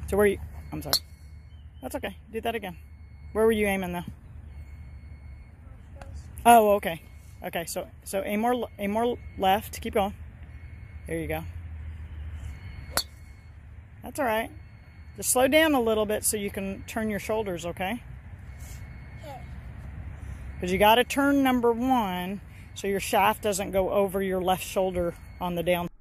So where you, I'm sorry. That's okay. Do that again. Where were you aiming though? Oh, okay. Okay, so aim more left. Keep going. There you go. That's all right. Just slow down a little bit so you can turn your shoulders, okay? Because you got to turn number 1 so your shaft doesn't go over your left shoulder on the down.